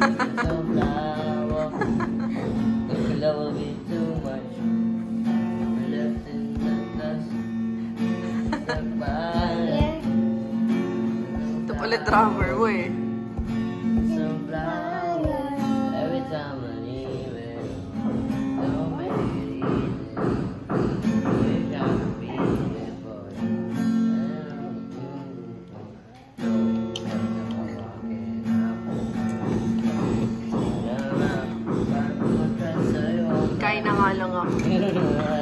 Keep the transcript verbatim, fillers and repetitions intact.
Sunflower. The love will be too much. We're left in the dust. Stuck by. Ito pala drummer mo eh. Sunflower. Every time I leave it, don't make it easy. Wish I could be there for you. Kain na nga lang ako.